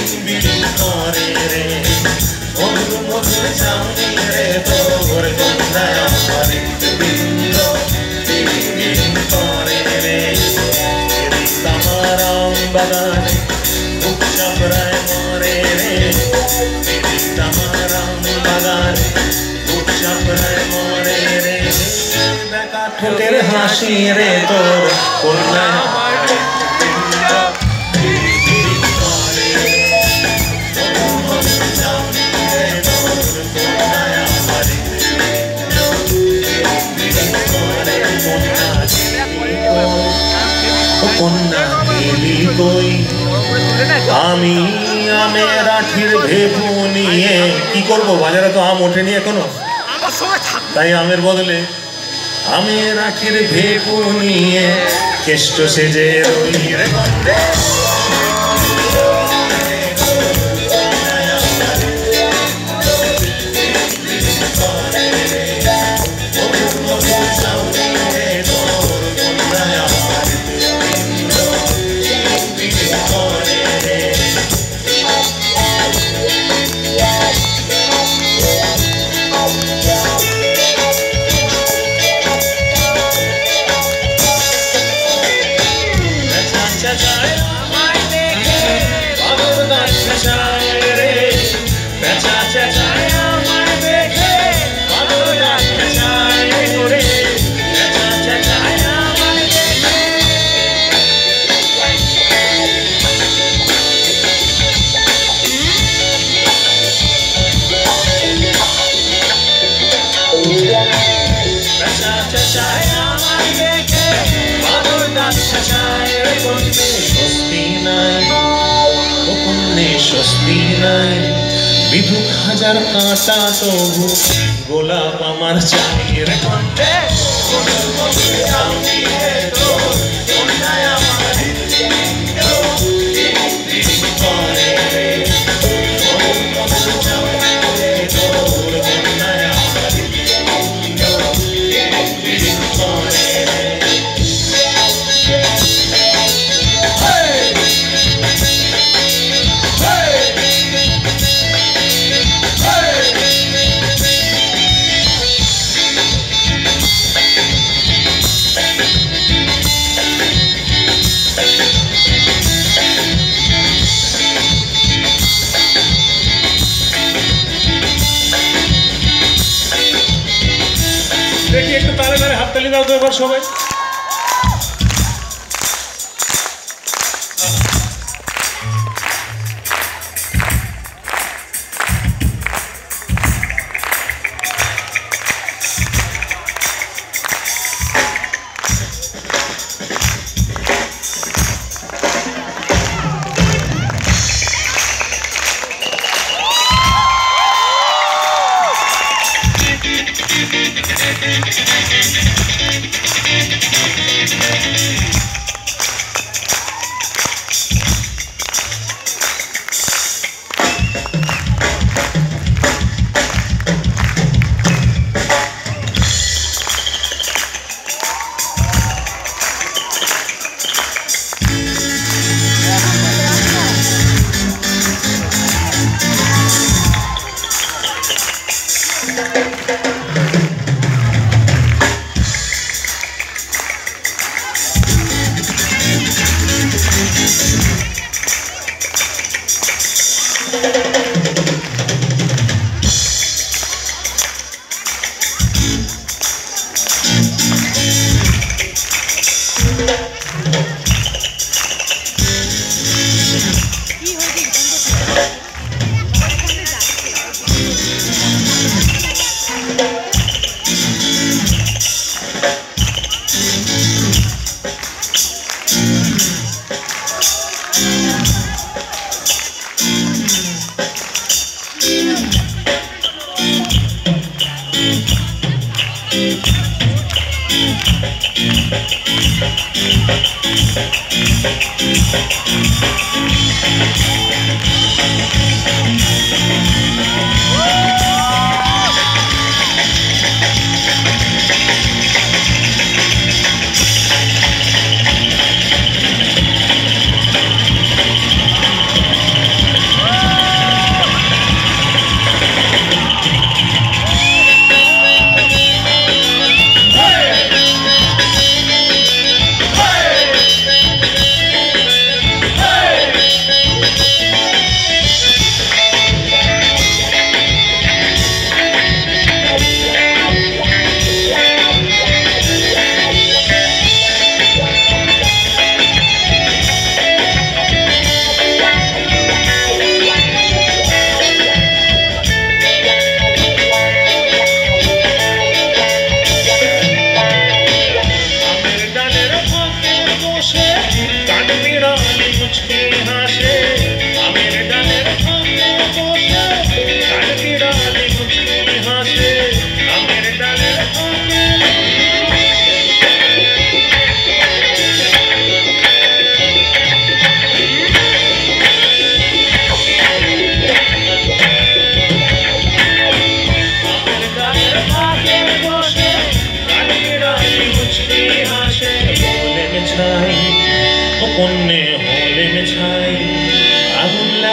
বিড়িং করে রে মধুর মধুর চাউনি রে তোর গন্ধায় আমার হৃদপিণ্ড বিড়িং বিড়িং করে রে তামারাম বাগানে বুক চাপড়ায় মরে রে তামারাম বাগানে বুক চাপড়ায় মরে রে ঠোঁটের হাসি রে তোর কন্যায় আমার হৃদপিণ্ড বিড়িং বিড়িং করে রে মধুর মধুর চাউনি রে তোর গন্ধায় আমার হৃদপিণ্ড বিড়িং বিড়িং করে কন্যা গেলি কই আমি আমের আঠির ভেপু নিয়ে কি করবো বাজারে তো আম ওঠেনি এখনো তাই আমের বদলে আমের আঠির ভেপু নিয়ে কেষ্ট সেজে রই রে স্বস্তি নাই বিধুক হাজার কাঁটা তবু গোলাপ আমার চাই রে কণ্ঠে মধুর মধুর চাউনি রে তোর কন্যায় আমার হৃদপিণ্ড বিড়িং বিড়িং করে রে মধুর মধুর চাউনি রে তোর কন্যায় আমার হৃদপিণ্ড বিড়িং বিড়িং করে রে দেখি একটু তালে তালে হাততালি দাও তো এবার সবাই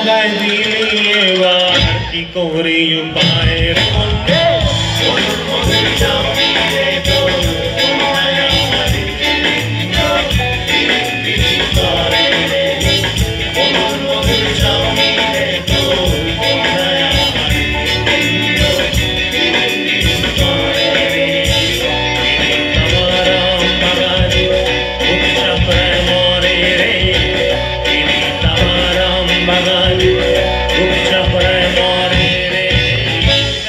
জায়গায় দিলি এবার কি করি উপায়ের কন্যা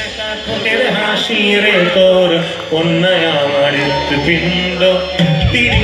তোর কন্যায় আমার হৃৎপিণ্ড